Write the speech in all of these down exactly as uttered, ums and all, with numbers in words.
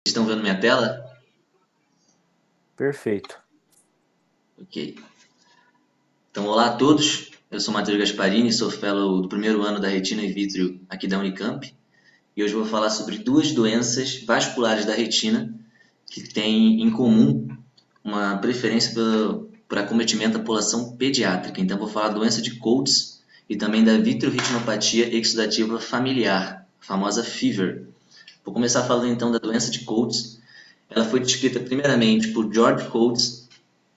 Estão vendo minha tela? Perfeito. Ok. Então, olá a todos. Eu sou Matheus Gasparini, sou fellow do primeiro ano da Retina e Vítreo aqui da Unicamp. E hoje eu vou falar sobre duas doenças vasculares da retina que têm em comum uma preferência por, por acometimento da população pediátrica. Então, eu vou falar da doença de Coates e também da vitreoretinopatia exudativa familiar, a famosa FEVR. Vou começar falando então da doença de Coates. Ela foi descrita primeiramente por George Coates,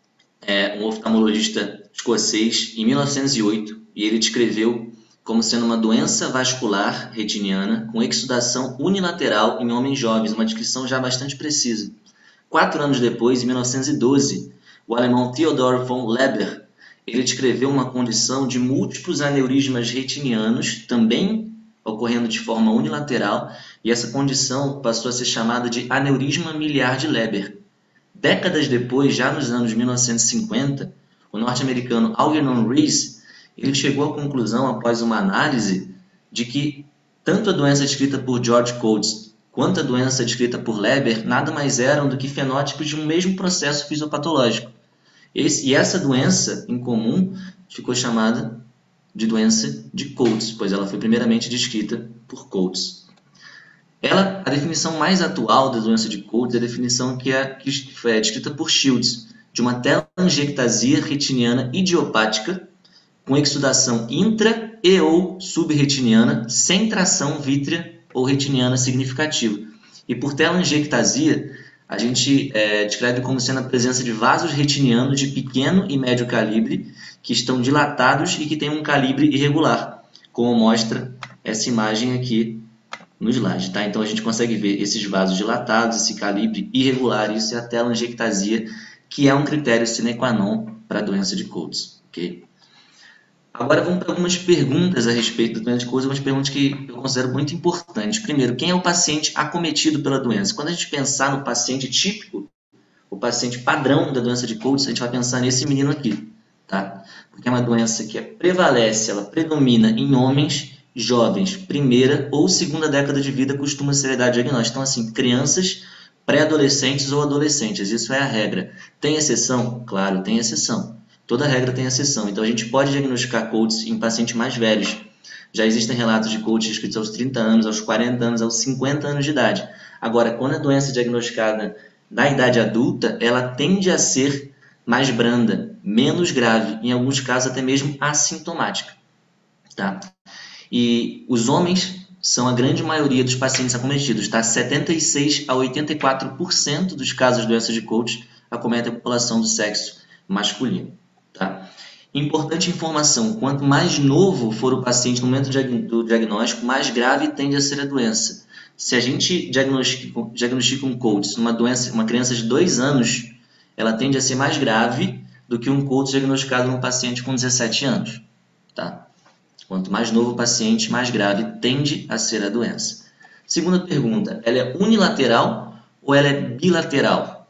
é um oftalmologista escocês, em mil novecentos e oito, e ele descreveu como sendo uma doença vascular retiniana com exudação unilateral em homens jovens, uma descrição já bastante precisa. Quatro anos depois, em mil novecentos e doze, o alemão Theodor von Leber ele descreveu uma condição de múltiplos aneurismas retinianos, também ocorrendo de forma unilateral, e essa condição passou a ser chamada de aneurisma miliar de Leber. Décadas depois, já nos anos mil novecentos e cinquenta, o norte-americano Algernon Rees ele chegou à conclusão, após uma análise, de que tanto a doença descrita por George Coates quanto a doença descrita por Leber nada mais eram do que fenótipos de um mesmo processo fisiopatológico. Esse, e essa doença, em comum, ficou chamada de doença de Coates, pois ela foi primeiramente descrita por Coates. Ela, a definição mais atual da doença de Coates é a definição que, é, que foi descrita por Shields, de uma telangiectasia retiniana idiopática com exudação intra- e ou subretiniana sem tração vítrea ou retiniana significativa. E por telangiectasia, a gente é, descreve como sendo a presença de vasos retinianos de pequeno e médio calibre que estão dilatados e que têm um calibre irregular, como mostra essa imagem aqui no slide, tá? Então a gente consegue ver esses vasos dilatados, esse calibre irregular, isso é a telangiectasia, que é um critério sine qua non para a doença de Coates, ok? Agora vamos para algumas perguntas a respeito da doença de Coates, algumas perguntas que eu considero muito importantes. Primeiro, quem é o paciente acometido pela doença? Quando a gente pensar no paciente típico, o paciente padrão da doença de Coates, a gente vai pensar nesse menino aqui, tá? Porque é uma doença que prevalece, ela predomina em homens jovens, primeira ou segunda década de vida costuma ser a idade diagnóstica. Então, assim, crianças, pré-adolescentes ou adolescentes, isso é a regra. Tem exceção? Claro, tem exceção. Toda regra tem exceção. Então, a gente pode diagnosticar Coates em pacientes mais velhos. Já existem relatos de Coates escritos aos trinta anos, aos quarenta anos, aos cinquenta anos de idade. Agora, quando a doença é diagnosticada na idade adulta, ela tende a ser mais branda, menos grave, em alguns casos até mesmo assintomática, tá? E os homens são a grande maioria dos pacientes acometidos, tá? setenta e seis a oitenta e quatro por cento dos casos de doença de Coates acometem a população do sexo masculino, tá? Importante informação, quanto mais novo for o paciente no momento do diagnóstico, mais grave tende a ser a doença. Se a gente diagnostica, diagnostica um Coates numa doença, uma criança de dois anos, ela tende a ser mais grave do que um Coates diagnosticado num paciente com dezessete anos, tá? Quanto mais novo o paciente, mais grave tende a ser a doença. Segunda pergunta, ela é unilateral ou ela é bilateral?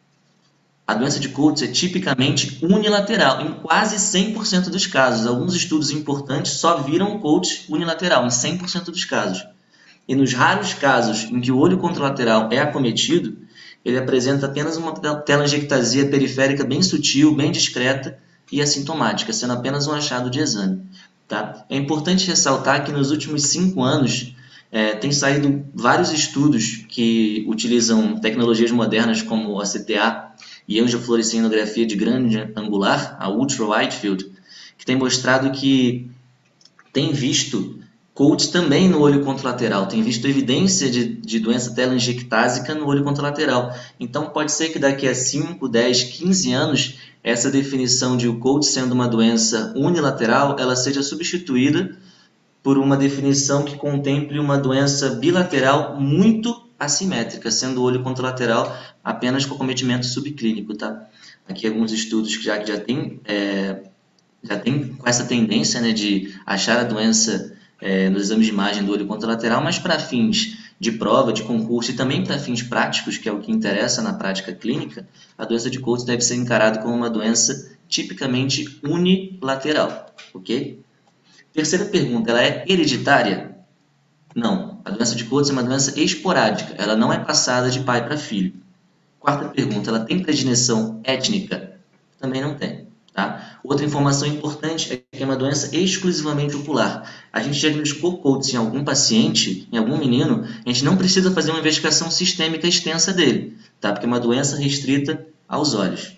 A doença de Coates é tipicamente unilateral, em quase cem por cento dos casos. Alguns estudos importantes só viram Coates unilateral, em cem por cento dos casos. E nos raros casos em que o olho contralateral é acometido, ele apresenta apenas uma telangiectasia periférica bem sutil, bem discreta e assintomática, sendo apenas um achado de exame. Tá? É importante ressaltar que nos últimos cinco anos é, tem saído vários estudos que utilizam tecnologias modernas como a C T A e angiofluorescinografia de grande angular, a Ultra Widefield, que tem mostrado que tem visto Coates também no olho contralateral, tem visto evidência de, de doença telangiectásica no olho contralateral. Então pode ser que daqui a cinco, dez, quinze anos essa definição de o Coates sendo uma doença unilateral, ela seja substituída por uma definição que contemple uma doença bilateral muito assimétrica, sendo o olho contralateral apenas com acometimento subclínico, tá? Aqui alguns estudos que já, já tem, é, já tem com essa tendência, né, de achar a doença é, nos exames de imagem do olho contralateral, mas para fins de prova, de concurso e também para fins práticos, que é o que interessa na prática clínica, a doença de Coates deve ser encarada como uma doença tipicamente unilateral, ok? Terceira pergunta, ela é hereditária? Não. A doença de Coates é uma doença esporádica, ela não é passada de pai para filho. Quarta pergunta, ela tem predileção étnica? Também não tem. Tá? Outra informação importante é que é uma doença exclusivamente ocular. A gente diagnosticou Coates em algum paciente, em algum menino, a gente não precisa fazer uma investigação sistêmica extensa dele, tá? Porque é uma doença restrita aos olhos.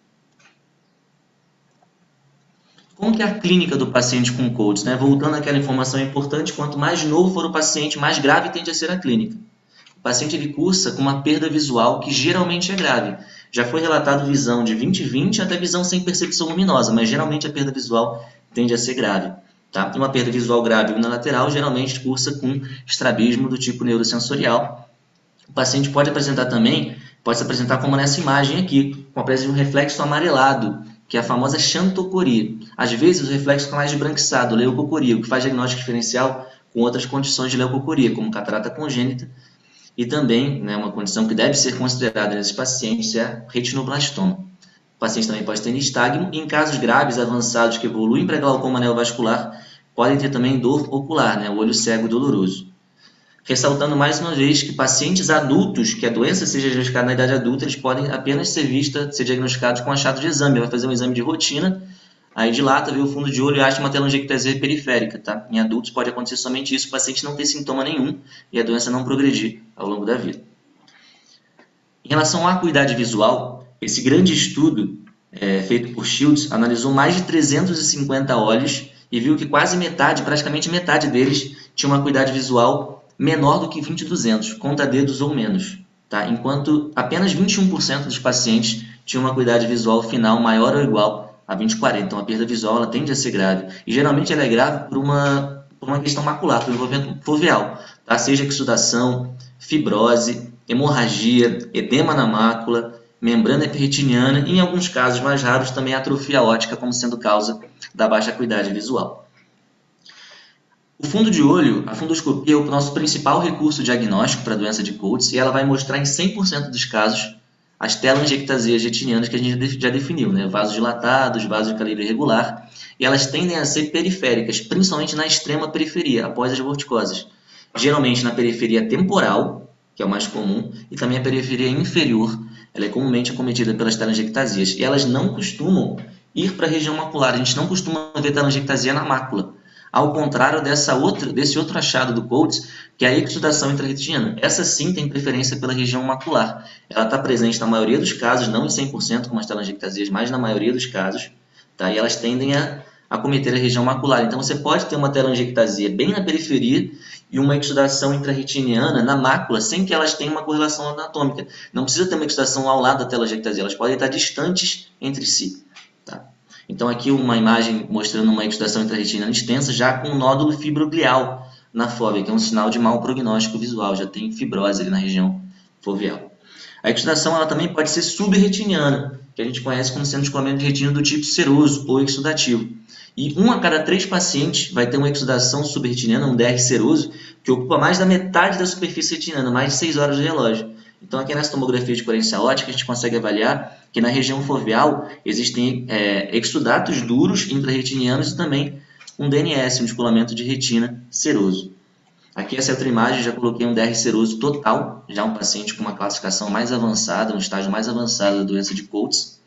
Como que é a clínica do paciente com Coates? Né? Voltando àquela informação importante, quanto mais novo for o paciente, mais grave tende a ser a clínica. O paciente ele cursa com uma perda visual que geralmente é grave. Já foi relatado visão de vinte vinte até visão sem percepção luminosa, mas geralmente a perda visual tende a ser grave. Tá? E uma perda visual grave unilateral geralmente cursa com estrabismo do tipo neurosensorial. O paciente pode apresentar também, pode se apresentar como nessa imagem aqui, com a presença de um reflexo amarelado, que é a famosa xantocoria. Às vezes o reflexo fica mais esbranquiçado, leucocoria, o que faz diagnóstico diferencial com outras condições de leucocoria, como catarata congênita, e também, né, uma condição que deve ser considerada nesses pacientes é a retinoblastoma. O paciente também pode ter nistagmo e em casos graves, avançados, que evoluem para glaucoma neovascular, podem ter também dor ocular, né, o olho cego doloroso. Ressaltando mais uma vez que pacientes adultos, que a doença seja diagnosticada na idade adulta, eles podem apenas ser vistos, ser diagnosticados com achado de exame. Vai fazer um exame de rotina, aí dilata, vê o fundo de olho e acha uma telangiectasia periférica. Tá? Em adultos pode acontecer somente isso, o paciente não ter sintoma nenhum e a doença não progredir ao longo da vida. Em relação à acuidade visual, esse grande estudo é, feito por Shields analisou mais de trezentos e cinquenta olhos e viu que quase metade, praticamente metade deles, tinha uma acuidade visual menor do que vinte duzentos, conta dedos ou menos, tá? Enquanto apenas vinte e um por cento dos pacientes tinham uma acuidade visual final maior ou igual a vinte quarenta. Então a perda visual ela tende a ser grave e geralmente ela é grave por uma, por uma questão macular, por envolvimento foveal, tá? Seja exudação, fibrose, hemorragia, edema na mácula, membrana epiretiniana e em alguns casos mais raros também atrofia óptica como sendo causa da baixa acuidade visual. O fundo de olho, a fundoscopia é o nosso principal recurso diagnóstico para a doença de Coates e ela vai mostrar em cem por cento dos casos as telangiectasias retinianas que a gente já definiu, né? Vasos dilatados, vasos de calibre irregular, e elas tendem a ser periféricas, principalmente na extrema periferia, após as vorticoses. Geralmente na periferia temporal, que é o mais comum, e também a periferia inferior, ela é comumente acometida pelas telangiectasias, e elas não costumam ir para a região macular, a gente não costuma ver telangiectasia na mácula. Ao contrário dessa outra, desse outro achado do Coates, que é a exudação intrarretiniana. Essa sim tem preferência pela região macular. Ela está presente na maioria dos casos, não em cem por cento como as telangiectasias, mas na maioria dos casos. Tá? E elas tendem a acometer a região macular. Então você pode ter uma telangiectasia bem na periferia e uma exudação intrarretiniana na mácula, sem que elas tenham uma correlação anatômica. Não precisa ter uma exudação ao lado da telangiectasia, elas podem estar distantes entre si. Tá? Então aqui uma imagem mostrando uma exudação intrarretiniana extensa já com um nódulo fibroglial na fóvea, que é um sinal de mau prognóstico visual, já tem fibrose ali na região foveal. A exudação ela também pode ser subretiniana, que a gente conhece como sendo descolamento de retina do tipo seroso ou exudativo. E um a cada três pacientes vai ter uma exudação subretiniana, um D R seroso, que ocupa mais da metade da superfície retiniana, mais de seis horas de relógio. Então, aqui nessa tomografia de coerência óptica, a gente consegue avaliar que na região foveal existem é, exudatos duros intrarretinianos e também um D N S, um descolamento de retina seroso. Aqui essa é outra imagem, já coloquei um D R seroso total, já um paciente com uma classificação mais avançada, um estágio mais avançado da doença de Coates.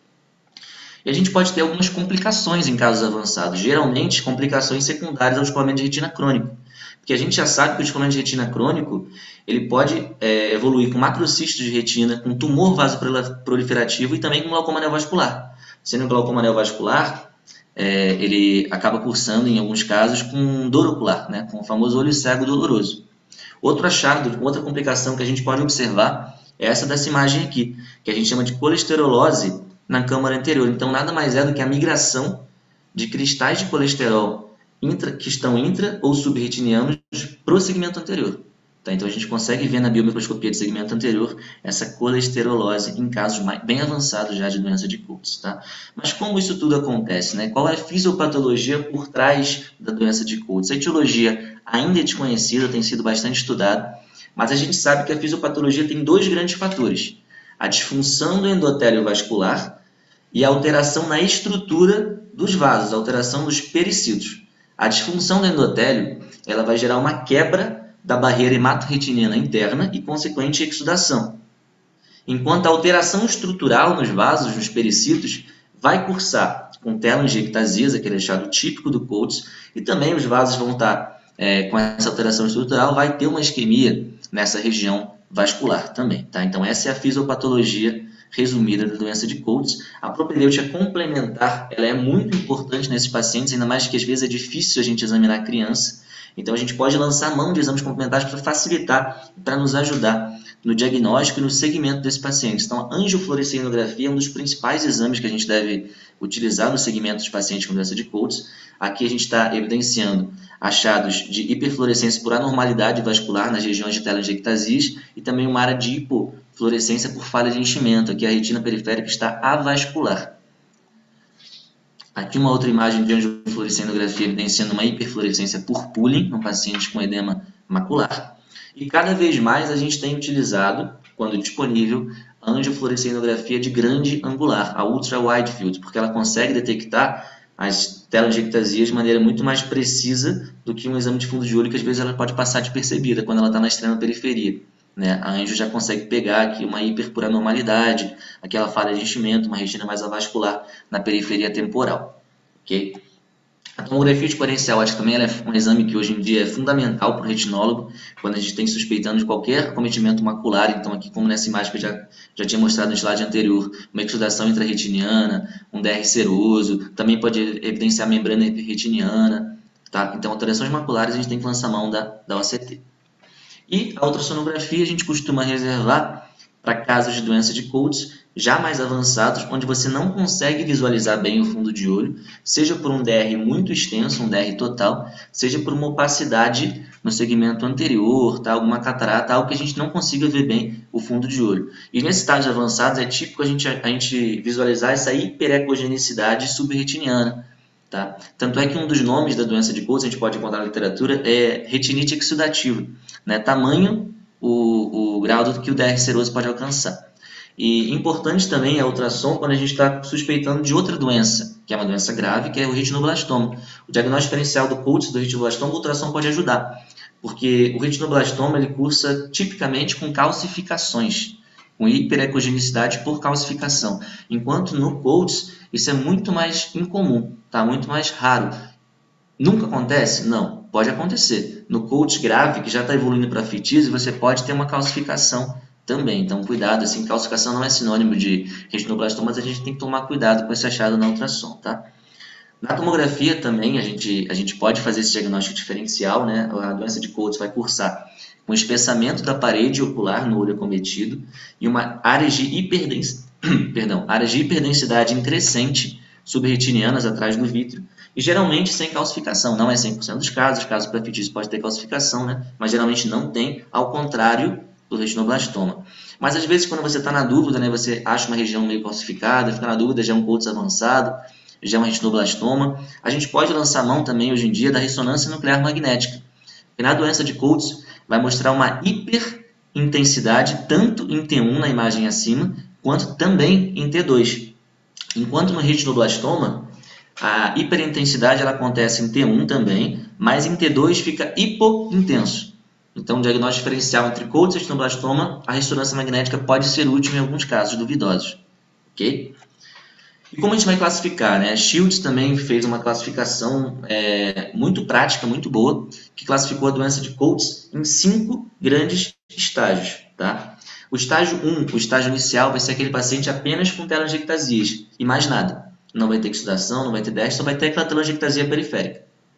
E a gente pode ter algumas complicações em casos avançados, geralmente complicações secundárias ao descolamento de retina crônico. Porque a gente já sabe que o descolamento de retina crônico ele pode é, evoluir com macrocisto de retina, com tumor vasoproliferativo e também com glaucoma neovascular. Sendo glaucoma neovascular, é, ele acaba cursando, em alguns casos, com dor ocular, né, com o famoso olho cego doloroso. Outro achado, outra complicação que a gente pode observar é essa dessa imagem aqui, que a gente chama de colesterolose na câmara anterior. Então, nada mais é do que a migração de cristais de colesterol Intra, que estão intra ou subretinianos para o segmento anterior. Tá? Então a gente consegue ver na biomicroscopia de segmento anterior essa colesterolose em casos mais, bem avançados já de doença de Coates. Tá? Mas como isso tudo acontece? Né? Qual é a fisiopatologia por trás da doença de Coates? A etiologia ainda é desconhecida, tem sido bastante estudada, mas a gente sabe que a fisiopatologia tem dois grandes fatores: a disfunção do endotélio vascular e a alteração na estrutura dos vasos, a alteração dos pericílios. A disfunção do endotélio ela vai gerar uma quebra da barreira hematorretiniana interna e consequente exudação. Enquanto a alteração estrutural nos vasos, nos pericitos, vai cursar com telangiectasias, aquele achado típico do Coates, e também os vasos vão estar é, com essa alteração estrutural, vai ter uma isquemia nessa região vascular também. Tá? Então essa é a fisiopatologia resumida da doença de Coates. A propedêutica complementar ela é muito importante nesses pacientes, ainda mais que às vezes é difícil a gente examinar a criança. Então a gente pode lançar mão de exames complementares para facilitar, para nos ajudar no diagnóstico e no segmento desse paciente. Então a angiofluorescein é um dos principais exames que a gente deve utilizar no segmento dos pacientes com doença de Coates. Aqui a gente está evidenciando achados de hiperfluorescência por anormalidade vascular nas regiões de telangiectasias e também uma área de hipofluorescência por falha de enchimento. Aqui a retina periférica está avascular. Aqui uma outra imagem de angiofluoresceinografia evidenciando uma hiperfluorescência por pooling no paciente com edema macular. E cada vez mais a gente tem utilizado, quando disponível, a angiofluoresceinografia de grande angular, a ultra wide field, porque ela consegue detectar as telangiectasias de maneira muito mais precisa do que um exame de fundo de olho, que às vezes ela pode passar despercebida quando ela está na extrema periferia. Né? A anjo já consegue pegar aqui uma hiper por anormalidade, aquela falha de enchimento, uma retina mais avascular na periferia temporal. Okay? A tomografia exponencial, acho que também ela é um exame que hoje em dia é fundamental para o retinólogo, quando a gente tem suspeitando de qualquer acometimento macular. Então aqui, como nessa imagem que eu já, já tinha mostrado no slide anterior, uma exudação intrarretiniana, um D R seroso, também pode evidenciar membrana hiperretiniana. Tá? Então, alterações maculares a gente tem que lançar mão da, da O C T. E a ultrassonografia a gente costuma reservar para casos de doença de Coates já mais avançados, onde você não consegue visualizar bem o fundo de olho, seja por um D R muito extenso, um D R total, seja por uma opacidade no segmento anterior, tá? Alguma catarata, algo que a gente não consiga ver bem o fundo de olho. E nesses estágios avançados é típico a gente, a gente visualizar essa hiperecogenicidade subretiniana. Tá? Tanto é que um dos nomes da doença de Coates, a gente pode encontrar na literatura, é retinite exudativa. Né? Tamanho o, o grau do que o D R seroso pode alcançar. E importante também é a ultrassom quando a gente está suspeitando de outra doença, que é uma doença grave, que é o retinoblastoma. O diagnóstico diferencial do Coates, do retinoblastoma, a ultrassom pode ajudar, porque o retinoblastoma ele cursa tipicamente com calcificações, com hiperecogenicidade por calcificação, enquanto no Coates isso é muito mais incomum, tá? Muito mais raro. Nunca acontece? Não, pode acontecer. No Coates grave, que já está evoluindo para fitise, você pode ter uma calcificação também. Então, cuidado, assim, calcificação não é sinônimo de retinoblastoma, mas a gente tem que tomar cuidado com esse achado na ultrassom, tá? Na tomografia também, a gente, a gente pode fazer esse diagnóstico diferencial, né? A doença de Coates vai cursar com espessamento da parede ocular no olho acometido e uma área de, hiperdens... Perdão, área de hiperdensidade em crescente subretinianas atrás do vítreo e geralmente sem calcificação. Não é cem por cento dos casos, caso para fitise pode ter calcificação, né? Mas geralmente não tem, ao contrário do retinoblastoma. Mas às vezes quando você está na dúvida, né, você acha uma região meio calcificada, fica na dúvida, já é um Coates avançado, já é um retinoblastoma, a gente pode lançar mão também hoje em dia da ressonância nuclear magnética. E na doença de Coates vai mostrar uma hiperintensidade tanto em T um na imagem acima, quanto também em T dois. Enquanto no retinoblastoma, a hiperintensidade ela acontece em T um também, mas em T dois fica hipointenso. Então, o diagnóstico diferencial entre Coates e retinoblastoma, a ressonância magnética pode ser útil em alguns casos duvidosos. Ok? E como a gente vai classificar? Né? A Shields também fez uma classificação é, muito prática, muito boa, que classificou a doença de Coates em cinco grandes estágios. Tá? O estágio um, o estágio inicial, vai ser aquele paciente apenas com telangiectasias e mais nada. Não vai ter exudação, não vai ter D R, só vai ter aquela telangiectasia periférica.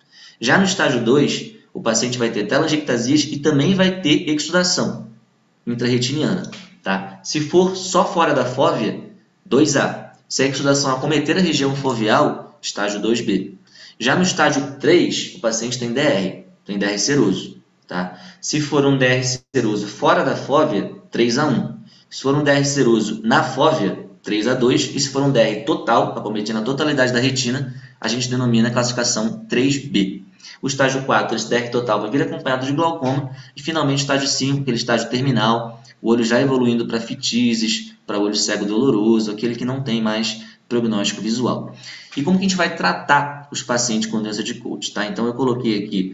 Já no estágio dois, o paciente vai ter telangiectasias e também vai ter exudação intrarretiniana. Tá? Se for só fora da fóvea, dois A. Se a exudação acometer a região foveal, estágio dois B. Já no estágio três, o paciente tem D R, tem D R seroso. Tá? Se for um D R seroso fora da fóvea, três A um. Se for um D R seroso na fóvea, três A dois. E se for um D R total, acometendo a totalidade da retina, a gente denomina a classificação três B. O estágio quatro, esse D R total, vai vir acompanhado de glaucoma. E finalmente o estágio cinco, aquele estágio terminal, o olho já evoluindo para fitises, para olho cego doloroso, aquele que não tem mais prognóstico visual. E como que a gente vai tratar os pacientes com doença de Coates? Tá? Então eu coloquei aqui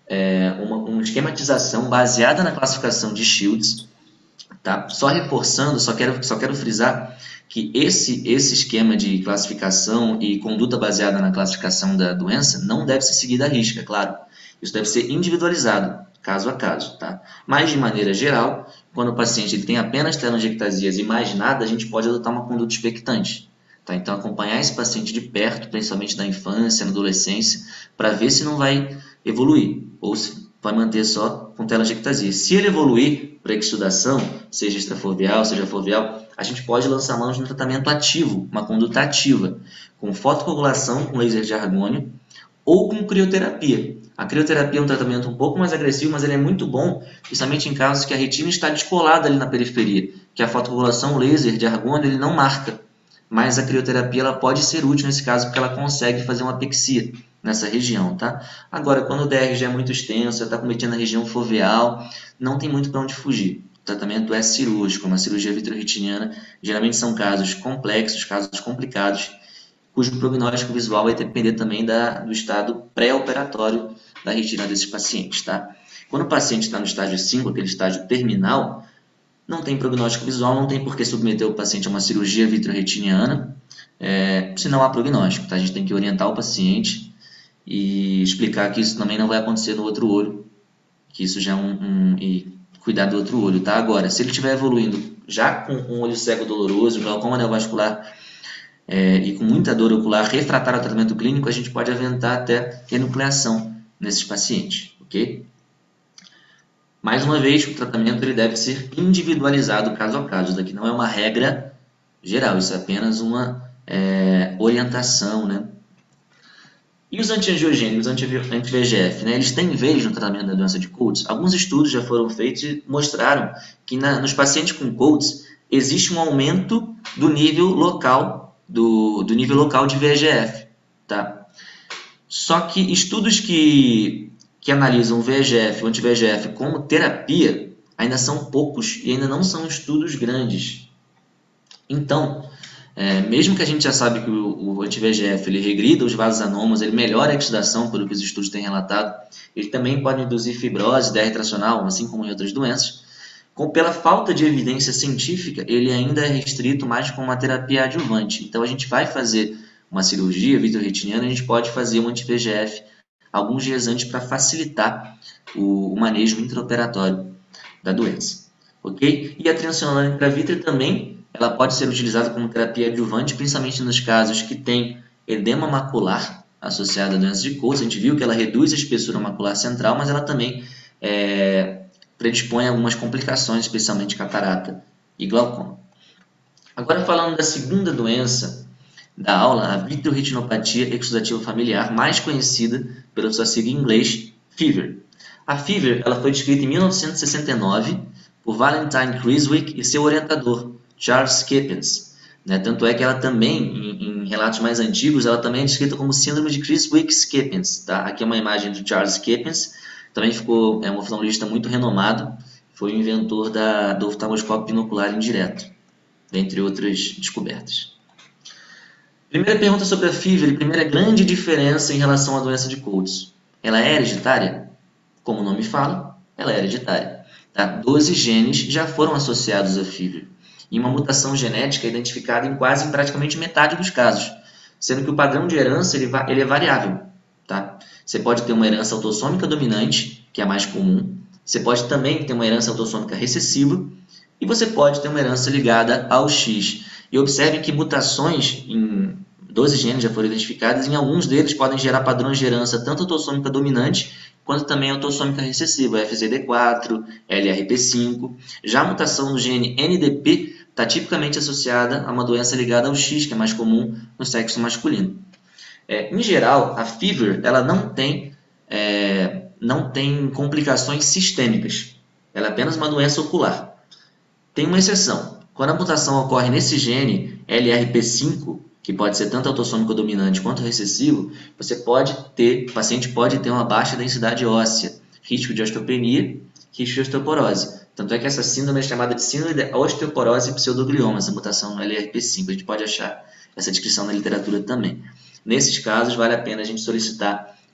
é, uma, uma esquematização baseada na classificação de Shields, tá? Só reforçando, só quero, só quero frisar que esse, esse esquema de classificação e conduta baseada na classificação da doença não deve ser seguido à risca, claro. Isso deve ser individualizado, caso a caso, tá? Mas, de maneira geral, quando o paciente ele tem apenas telangiectasias e mais nada, a gente pode adotar uma conduta expectante. Tá? Então, acompanhar esse paciente de perto, principalmente na infância, na adolescência, para ver se não vai evoluir ou se vai manter só com telangiectasia. Se ele evoluir para exsudação, seja extrafoveal, seja foveal, a gente pode lançar mão de um tratamento ativo, uma conduta ativa, com fotocoagulação com laser de argônio ou com crioterapia. A crioterapia é um tratamento um pouco mais agressivo, mas ele é muito bom, principalmente em casos que a retina está descolada ali na periferia, que a fotocoagulação laser de argônio ele não marca. Mas a crioterapia ela pode ser útil nesse caso porque ela consegue fazer uma apexia nessa região, tá? Agora, quando o D R já é muito extenso, já está cometendo a região foveal, não tem muito para onde fugir. O tratamento é cirúrgico, uma cirurgia vitreoretiniana. Geralmente são casos complexos, casos complicados, cujo prognóstico visual vai depender também da, do estado pré-operatório da retina desses pacientes, tá? Quando o paciente está no estágio cinco, aquele estágio terminal, não tem prognóstico visual, não tem por que submeter o paciente a uma cirurgia vitreoretiniana, é, se não há prognóstico, tá? A gente tem que orientar o paciente e explicar que isso também não vai acontecer no outro olho, que isso já é um, um e cuidar do outro olho, tá? Agora, se ele estiver evoluindo já com um olho cego doloroso, glaucoma neovascular é, e com muita dor ocular refratário ao tratamento clínico, a gente pode aventar até enucleação nesses pacientes, ok? Mais uma vez, o tratamento ele deve ser individualizado caso a caso. Isso daqui não é uma regra geral, isso é apenas uma é, orientação, né? E os antiangiogênicos, anti-V E G F, né? Eles têm vez no tratamento da doença de Coates? Alguns estudos já foram feitos e mostraram que na, nos pacientes com Coates existe um aumento do nível local, do, do nível local de V E G F, tá? Só que estudos que, que analisam o V E G F, o anti-V E G F como terapia, ainda são poucos e ainda não são estudos grandes. Então, é, mesmo que a gente já sabe que o, o anti-V E G F ele regrida os vasos anômalos, ele melhora a exudação, pelo que os estudos têm relatado, ele também pode induzir fibrose, D R tracional, assim como em outras doenças. Com, pela falta de evidência científica, ele ainda é restrito mais com uma terapia adjuvante. Então, a gente vai fazer uma cirurgia vitreoretiniana, a gente pode fazer um anti-V E G F alguns dias antes para facilitar o, o manejo intraoperatório da doença. Ok? E a triamcinolona intravítrea também ela pode ser utilizada como terapia adjuvante, principalmente nos casos que tem edema macular associado à doença de Coates. A gente viu que ela reduz a espessura macular central, mas ela também é, predispõe a algumas complicações, especialmente catarata e glaucoma. Agora falando da segunda doença da aula, a vitreoretinopatia exudativa familiar, mais conhecida pela sua sigla em inglês, FEVR. A FEVR ela foi descrita em mil novecentos e sessenta e nove por Valentine Criswick e seu orientador, Charles Keppens. Né? Tanto é que ela também, em, em relatos mais antigos, ela também é descrita como síndrome de Criswick-Keppens. Tá? Aqui é uma imagem do Charles Keppens, também ficou, é um oftalmologista muito renomado, foi o inventor da, do oftalmoscópio binocular indireto, dentre outras descobertas. Primeira pergunta sobre a FEVR, primeira grande diferença em relação à doença de Coates. Ela é hereditária? Como o nome fala, ela é hereditária. Tá? doze genes já foram associados à FEVR. E uma mutação genética é identificada em quase em praticamente metade dos casos, sendo que o padrão de herança ele, ele é variável. Tá? Você pode ter uma herança autossômica dominante, que é a mais comum, você pode também ter uma herança autossômica recessiva, e você pode ter uma herança ligada ao X. E observe que mutações em doze genes já foram identificadas, e em alguns deles podem gerar padrões de herança tanto autossômica dominante, quanto também autossômica recessiva, F Z D quatro, L R P cinco. Já a mutação no gene N D P está tipicamente associada a uma doença ligada ao X, que é mais comum no sexo masculino. É, em geral, a FEVR ela não tem, é, não tem complicações sistêmicas. Ela é apenas uma doença ocular. Tem uma exceção. Quando a mutação ocorre nesse gene L R P cinco, que pode ser tanto autossômico dominante quanto recessivo, você pode ter, o paciente pode ter uma baixa densidade óssea, risco de osteopenia, risco de osteoporose. Tanto é que essa síndrome é chamada de síndrome de osteoporose pseudoglioma, essa mutação no L R P cinco. A gente pode achar essa descrição na literatura também. Nesses casos, vale a pena a gente solicitar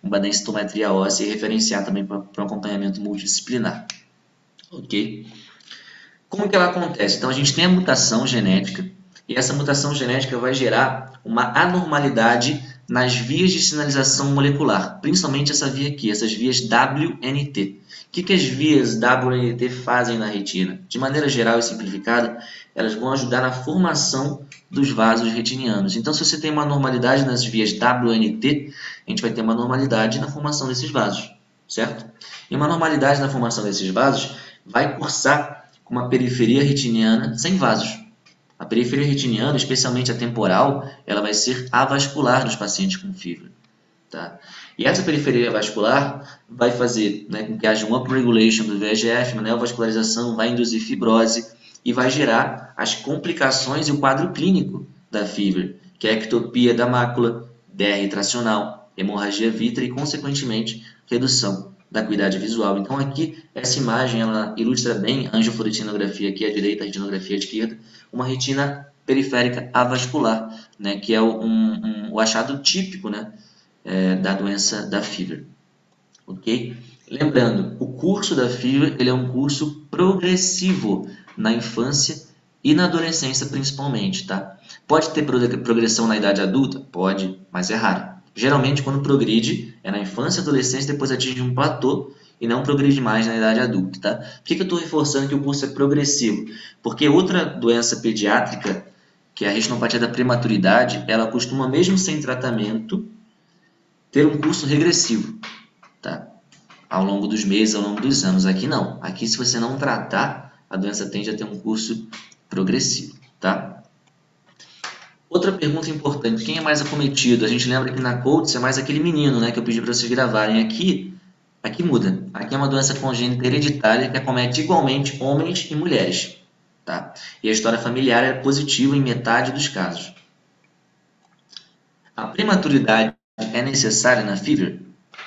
uma densitometria óssea e referenciar também para um acompanhamento multidisciplinar. Ok? Como que ela acontece? Então, a gente tem a mutação genética, e essa mutação genética vai gerar uma anormalidade nas vias de sinalização molecular, principalmente essa via aqui, essas vias W N T. O que, que as vias W N T fazem na retina? De maneira geral e simplificada, elas vão ajudar na formação dos vasos retinianos. Então, se você tem uma anormalidade nas vias W N T, a gente vai ter uma anormalidade na formação desses vasos, certo? E uma anormalidade na formação desses vasos vai cursar com uma periferia retiniana sem vasos. A periferia retiniana, especialmente a temporal, ela vai ser avascular nos pacientes com fibra. Tá? E essa periferia vascular vai fazer, né, com que haja uma upregulation do V E G F, uma neovascularização, vai induzir fibrose e vai gerar as complicações e o quadro clínico da fibra, que é a ectopia da mácula, D R tracional, hemorragia vítrea e, consequentemente, redução da acuidade visual. Então, aqui, essa imagem ela ilustra bem a angiofluorescinografia aqui à direita, a retinografia à esquerda, uma retina periférica avascular, né, que é um, um, o achado típico, né, é, da doença da fibra. Ok? Lembrando, o curso da fibra ele é um curso progressivo na infância e na adolescência principalmente. Tá? Pode ter progressão na idade adulta? Pode, mas é raro. Geralmente, quando progride, é na infância e adolescência, depois atinge um platô e não progride mais na idade adulta. Tá? Por que, que eu estou reforçando que o curso é progressivo? Porque outra doença pediátrica, que é a retinopatia da prematuridade, ela costuma, mesmo sem tratamento, ter um curso regressivo, tá? Ao longo dos meses, ao longo dos anos. Aqui não. Aqui, se você não tratar, a doença tende a ter um curso progressivo. Tá? Outra pergunta importante, quem é mais acometido? A gente lembra que na Coates é mais aquele menino, né, que eu pedi para vocês gravarem. Aqui, aqui muda. Aqui é uma doença congênita hereditária que acomete igualmente homens e mulheres. Tá? E a história familiar é positiva em metade dos casos. A prematuridade é necessária na fibra?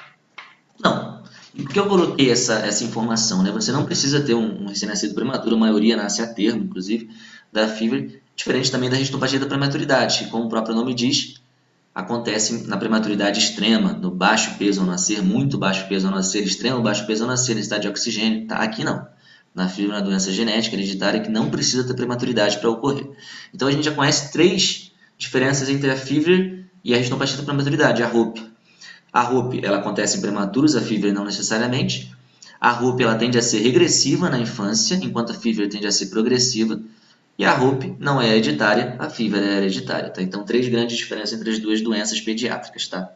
Não. E por que eu coloquei essa, essa informação? Né? Você não precisa ter um, um recém-nascido prematuro, a maioria nasce a termo, inclusive, da fibra, diferente também da retinopatia da prematuridade, que, como o próprio nome diz, acontece na prematuridade extrema, no baixo peso ao nascer, muito baixo peso ao nascer, extremo baixo peso ao nascer, necessidade de oxigênio. Tá? Aqui não. Na fibra, na doença genética hereditária, que não precisa ter prematuridade para ocorrer. Então, a gente já conhece três diferenças entre a fibra e a retinopatia da prematuridade, a R O P. A R O P ela acontece em prematuros, a fibra não necessariamente. A R O P ela tende a ser regressiva na infância, enquanto a fibra tende a ser progressiva. E a R O P não é hereditária, a fibra é hereditária. Tá? Então, três grandes diferenças entre as duas doenças pediátricas. Tá?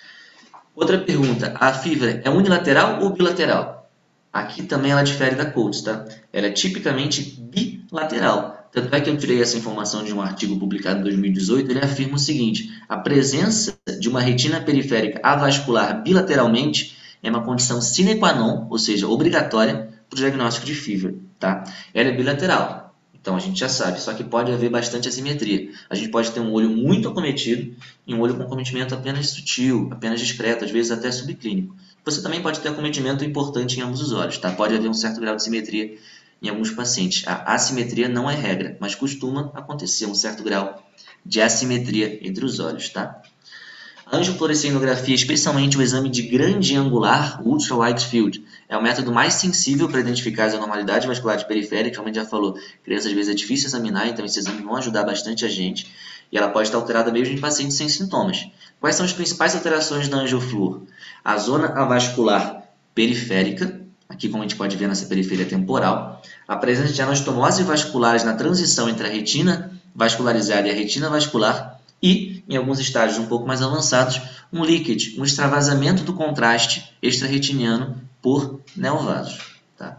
Outra pergunta, a fibra é unilateral ou bilateral? Aqui também ela difere da Coates. Tá? Ela é tipicamente bilateral. Tanto é que eu tirei essa informação de um artigo publicado em dois mil e dezoito, ele afirma o seguinte, a presença de uma retina periférica avascular bilateralmente é uma condição sine qua non, ou seja, obrigatória, para o diagnóstico de fibra. Tá? Ela é bilateral, então a gente já sabe, só que pode haver bastante assimetria. A gente pode ter um olho muito acometido e um olho com acometimento apenas sutil, apenas discreto, às vezes até subclínico. Você também pode ter acometimento importante em ambos os olhos, tá? Pode haver um certo grau de simetria em alguns pacientes. A assimetria não é regra, mas costuma acontecer um certo grau de assimetria entre os olhos. Tá? A angiofluorescinografia, especialmente o exame de grande angular, o Ultra Wide Field, é o método mais sensível para identificar as anormalidades vasculares periféricas, como a gente já falou. Criança às vezes é difícil examinar, então esse exame vai ajudar bastante a gente. E ela pode estar alterada mesmo em pacientes sem sintomas. Quais são as principais alterações da angiofluor? A zona avascular periférica, aqui como a gente pode ver nessa periferia temporal, a presença de anastomoses vasculares na transição entre a retina vascularizada e a retina vascular e, em alguns estágios um pouco mais avançados, um leakage, um extravasamento do contraste extraretiniano por neovasos. Tá?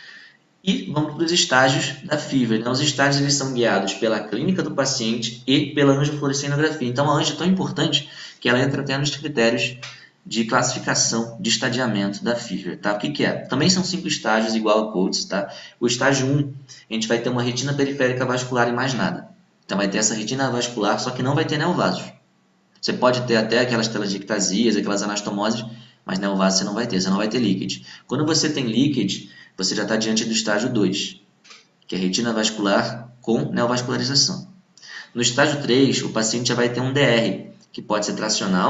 E vamos para os estágios da fibra. Né? Os estágios eles são guiados pela clínica do paciente e pela angiofluorescinografia. Então, a angio é tão importante que ela entra até nos critérios de classificação de estadiamento da fibra. Tá? O que, que é? Também são cinco estágios igual a Coates. Tá? O estágio um, a gente vai ter uma retina periférica vascular e mais nada. Então vai ter essa retina vascular, só que não vai ter neovasos. Você pode ter até aquelas telangiectasias, aquelas anastomoses, mas neovasos você não vai ter, você não vai ter leakage. Quando você tem leakage, você já está diante do estágio dois, que é retina vascular com neovascularização. No estágio três, o paciente já vai ter um D R, que pode ser tracional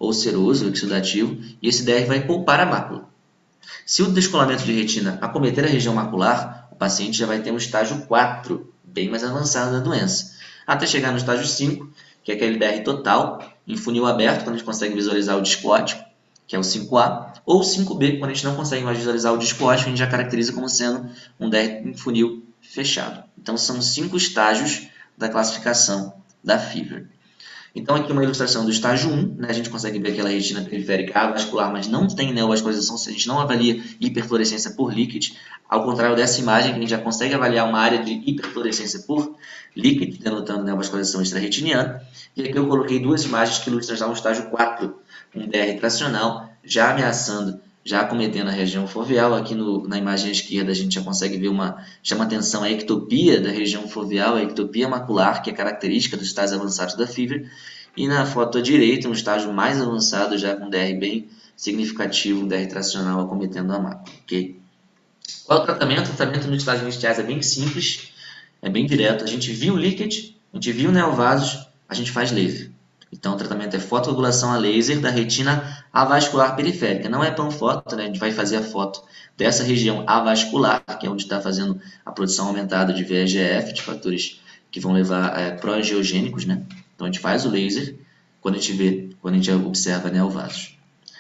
ou seroso, oxidativo, e esse D R vai poupar a mácula. Se o descolamento de retina acometer a região macular, o paciente já vai ter um estágio quatro, bem mais avançado da doença, até chegar no estágio cinco, que é aquele D R total, em funil aberto, quando a gente consegue visualizar o disco óptico, que é o cinco A, ou cinco B, quando a gente não consegue mais visualizar o disco óptico, a gente já caracteriza como sendo um D R em funil fechado. Então, são cinco estágios da classificação da FEVR. Então, aqui uma ilustração do estágio um, né? A gente consegue ver aquela retina periférica avascular, mas não tem neovascularização, a gente não avalia hiperfluorescência por líquido, ao contrário dessa imagem, que a gente já consegue avaliar uma área de hiperfluorescência por líquido, denotando neovascularização extraretiniana. E aqui eu coloquei duas imagens que ilustram já um estágio quatro, um D R tracional, já ameaçando, já acometendo a região foveal. Aqui no, na imagem à esquerda a gente já consegue ver uma, chama atenção a ectopia da região foveal, a ectopia macular, que é característica dos estágios avançados da FEVR. E na foto à direita, um estágio mais avançado, já com um D R bem significativo, um D R tracional acometendo a mácula. Okay? Qual é o tratamento? O tratamento nos estágios iniciais é bem simples, é bem direto. A gente viu o líquido, a gente viu neovasos, a gente faz laser. Então, o tratamento é fotocoagulação a laser da retina avascular periférica. Não é panfoto, né? A gente vai fazer a foto dessa região avascular, que é onde está fazendo a produção aumentada de V E G F, de fatores que vão levar é, pró-angiogênicos, né? Então, a gente faz o laser quando a gente vê, quando a gente observa neovasos.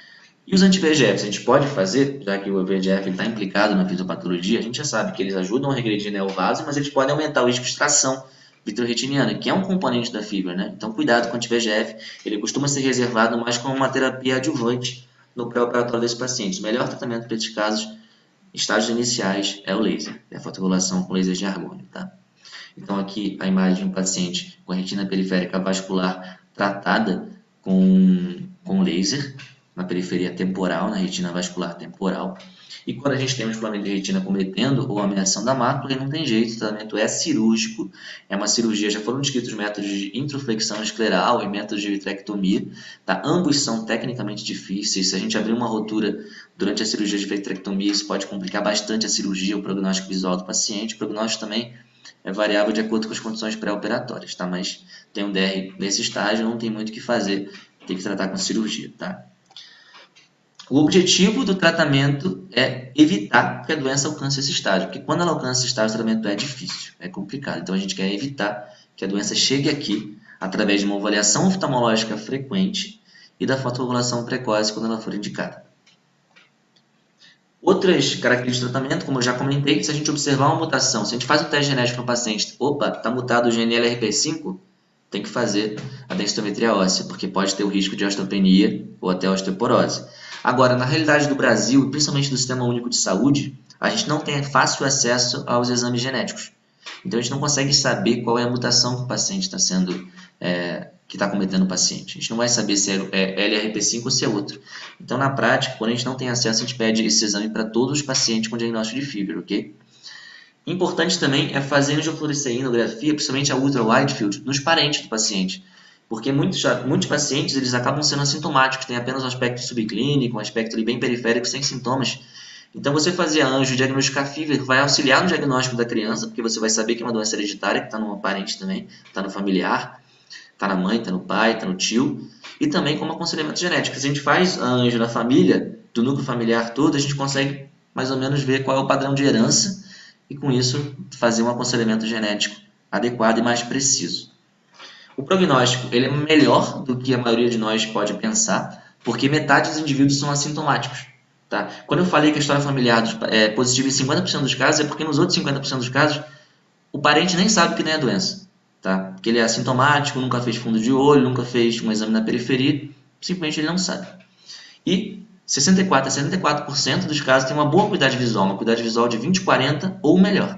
E os anti-V E G Fs, a gente pode fazer, já que o V E G F está implicado na fisiopatologia, a gente já sabe que eles ajudam a regredir neovasos, mas eles podem aumentar o risco de extração vitreoretiniana, que é um componente da FEVR, né? Então, cuidado com o anti-V E G F, ele costuma ser reservado mais como uma terapia adjuvante no pré-operatório desse paciente. O melhor tratamento para esses casos, estágios iniciais, é o laser, é a fotocoagulação com laser de argônio, tá? Então, aqui a imagem de um paciente com a retina periférica vascular tratada com, com laser, na periferia temporal, na retina vascular temporal. E quando a gente tem um descolamento de retina cometendo ou ameaçando a mácula, não tem jeito, o tratamento é cirúrgico, é uma cirurgia, já foram descritos métodos de introflexão escleral e métodos de vitrectomia, tá? Ambos são tecnicamente difíceis. Se a gente abrir uma rotura durante a cirurgia de vitrectomia, isso pode complicar bastante a cirurgia, o prognóstico visual do paciente. O prognóstico também é variável de acordo com as condições pré-operatórias, tá? Mas tem um D R nesse estágio, não tem muito o que fazer, tem que tratar com cirurgia, tá? O objetivo do tratamento é evitar que a doença alcance esse estágio, porque quando ela alcança esse estágio, o tratamento é difícil, é complicado. Então, a gente quer evitar que a doença chegue aqui através de uma avaliação oftalmológica frequente e da fotocoagulação precoce quando ela for indicada. Outras características do tratamento, como eu já comentei, se a gente observar uma mutação, se a gente faz um teste genético no paciente, opa, está mutado o gene L R P cinco, tem que fazer a densitometria óssea, porque pode ter o risco de osteopenia ou até osteoporose. Agora, na realidade do Brasil, principalmente do Sistema Único de Saúde, a gente não tem fácil acesso aos exames genéticos. Então, a gente não consegue saber qual é a mutação que o paciente está sendo, é, que está cometendo o paciente. A gente não vai saber se é L R P cinco ou se é outro. Então, na prática, quando a gente não tem acesso, a gente pede esse exame para todos os pacientes com diagnóstico de FEVR, ok? Importante também é fazer angiofluoresceinografia, principalmente a ultra wide field, nos parentes do paciente. Porque muitos, muitos pacientes eles acabam sendo assintomáticos, têm apenas um aspecto subclínico, um aspecto ali bem periférico, sem sintomas. Então, você fazer a anjo e diagnosticar FEVR vai auxiliar no diagnóstico da criança, porque você vai saber que é uma doença hereditária, que está no parente também, está no familiar, está na mãe, está no pai, está no tio, e também como aconselhamento genético. Se a gente faz a anjo na família, do núcleo familiar todo, a gente consegue mais ou menos ver qual é o padrão de herança e, com isso, fazer um aconselhamento genético adequado e mais preciso. O prognóstico ele é melhor do que a maioria de nós pode pensar, porque metade dos indivíduos são assintomáticos. Tá? Quando eu falei que a história familiar é positiva em cinquenta por cento dos casos, é porque nos outros cinquenta por cento dos casos, o parente nem sabe que nem é a doença. Tá? Porque ele é assintomático, nunca fez fundo de olho, nunca fez um exame na periferia, simplesmente ele não sabe. E sessenta e quatro a setenta e quatro por cento dos casos tem uma boa acuidade visual, uma acuidade visual de vinte, quarenta ou melhor.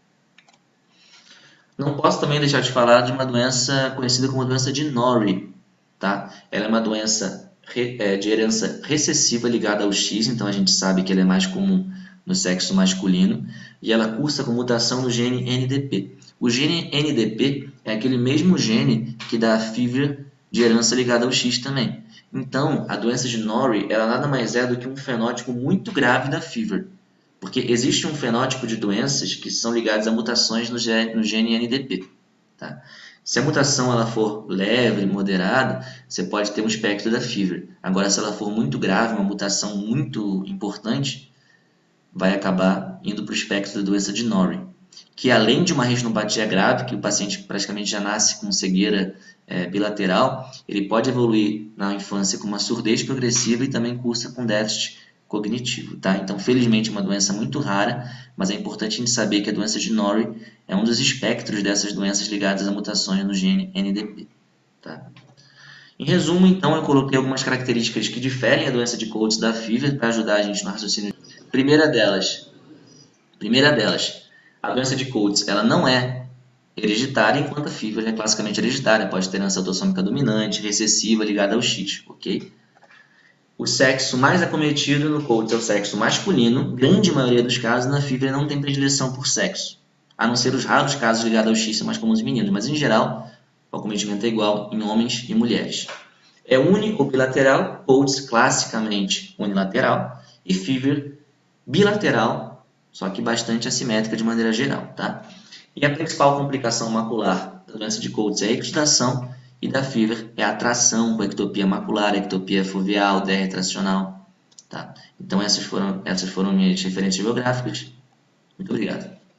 Não posso também deixar de falar de uma doença conhecida como doença de Norrie. Tá? Ela é uma doença de herança recessiva ligada ao X, então a gente sabe que ela é mais comum no sexo masculino, e ela cursa com mutação no gene N D P. O gene N D P é aquele mesmo gene que dá a FEVR de herança ligada ao X também. Então, a doença de Norrie ela nada mais é do que um fenótipo muito grave da FEVR. Porque existe um fenótipo de doenças que são ligadas a mutações no gene, no gene N D P. tá? Se a mutação ela for leve, moderada, você pode ter um espectro da fever. Agora, se ela for muito grave, uma mutação muito importante, vai acabar indo para o espectro da doença de Norrie, que além de uma retinopatia grave, que o paciente praticamente já nasce com cegueira é, bilateral, ele pode evoluir na infância com uma surdez progressiva e também cursa com déficit cognitivo, tá? Então, felizmente, é uma doença muito rara, mas é importante a gente saber que a doença de Norrie é um dos espectros dessas doenças ligadas a mutações no gene N D P, tá? Em resumo, então, eu coloquei algumas características que diferem a doença de Coates da fever para ajudar a gente no raciocínio. Primeira delas, primeira delas, a doença de Coates ela não é hereditária, enquanto a fever é classicamente hereditária, pode ter herança autossômica dominante, recessiva, ligada ao X, ok? O sexo mais acometido no Coates é o sexo masculino, grande maioria dos casos na fever não tem predileção por sexo, a não ser os raros casos ligados ao X são mais comuns em meninos, mas em geral o acometimento é igual em homens e mulheres. É uni ou bilateral, Coates classicamente unilateral e fever bilateral, só que bastante assimétrica de maneira geral, tá? E a principal complicação macular da doença de Coates é a exudação e da fever é a atração com ectopia macular, ectopia foveal, D R tracional, tá? Então essas foram, essas foram minhas referências biográficas. Muito obrigado.